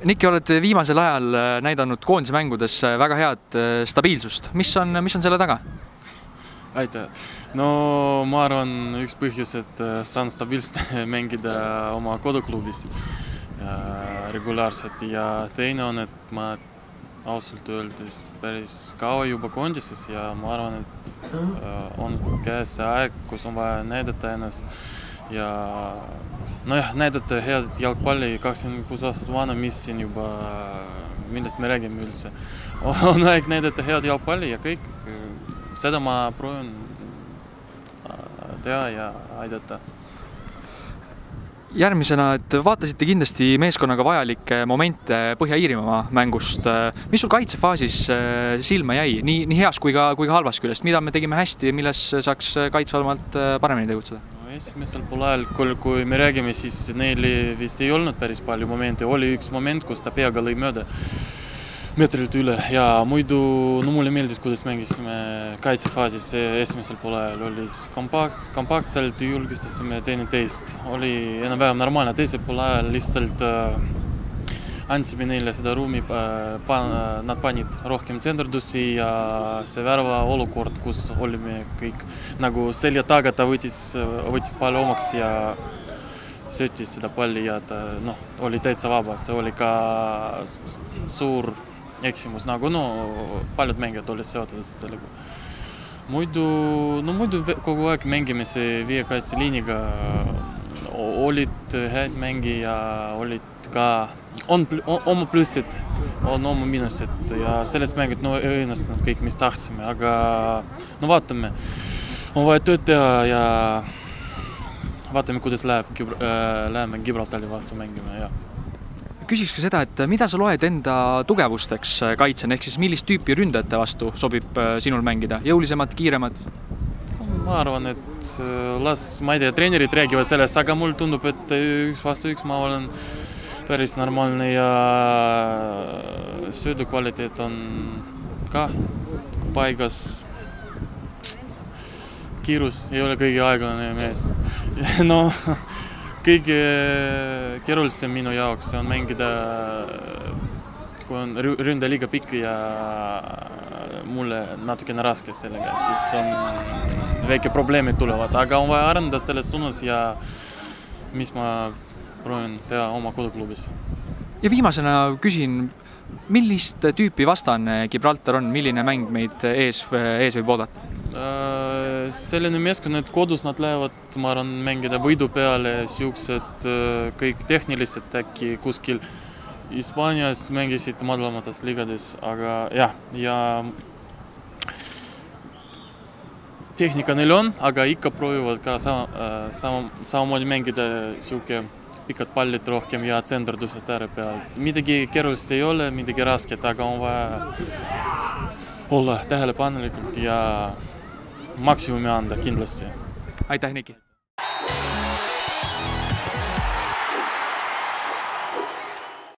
Niki, oled viimasel ajal näidanud koondise mängudes väga head stabiilsust. Mis on selle taga? Aitäh. No ma arvan, üks põhjus, et saan stabiilselt mängida oma koduklubis regulaarselt ja teine on, et ma ausalt öeldes päris kaua juba koondises ja ma arvan, et on käes see aeg, kus on vaja näidata ennast ja näidata head jalgpalli 26 aastat vana, mis siin juba, millest me räägime üldse. On aeg näidata head jalgpalli ja kõik. Seda ma proovin teha ja aidata. Järgmisena, et vaatasite kindlasti meeskonnaga vajalikke momente Põhja-Iirimaa mängust. Mis sul kaitsefaasis silma jäi? Nii heas kui ka halvas küljest. Mida me tegime hästi ja milles saaks kaitsvalmalt paremini tegutseda? Esimesel poolajal, kui me räägime, siis neil vist ei olnud päris palju momente. Oli üks moment, kus ta peaga lõi mööda meetrilt üle ja muidu mulle meeldis, kuidas mängisime kaitsefaasis esimesel poolajal. Oli kompaktselt, julgestasime teineteist. Oli enam-vähem normaalne. Teisel poolajal lihtsalt andsime neile seda ruumi, nad panid rohkem tsenderdusi ja see värva olukord, kus olime kõik nagu selja taga, ta võttis palli omaks ja söötis seda palli ja ta oli täitsa vaba. See oli ka suur eksimus, nagu paljud mängijad olid seotud sellega. Muidu kogu aeg mängime see viie kaitseliiniga. Olid häid mängija, olid ka oma plussid, on oma miinused ja sellest mängid ei õnnestunud kõik, mis tahtsime, aga vaatame. On vaja tööd teha ja vaatame, kuidas läheme Gibraltari vastu mängima. Ja. Küsiks ka seda, et mida sa loed enda tugevusteks kaitsen, ehk siis millist tüüpi ründajate vastu sobib sinul mängida? Jõulisemad, kiiremad? Ma arvan, et ma ei tea, treenerid räägivad sellest, aga mul tundub, et üks vastu üks ma olen päris normaalne ja söödu kvaliteet on ka paigas. Kiirus ei ole kõige aeglane mees. Kõige keerulisem minu jaoks on mängida, kui on ründa liiga pikk ja mulle natukene raske sellega, siis on väike probleemid tulevad, aga on vaja arendada selles suunas ja mis ma proovin teha oma koduklubis. Ja viimasena küsin, millist tüüpi vastane Gibraltar on, milline mäng meid ees võib oodata? Selline meeskond, et kodus nad lähevad, ma arvan, mängida võidu peale, siuksed kõik tehnilised äkki kuskil Hispaanias mängisid madalamates liigades, aga ja tehnika neil on, aga ikka proovivad ka samamoodi mängida siuke pikad pallid rohkem ja tsenderdused ääre peal. Midagi keerulist ei ole, midagi rasket, aga on vaja olla tähelepanelikult ja maksimumi anda kindlasti. Aitäh, Niki!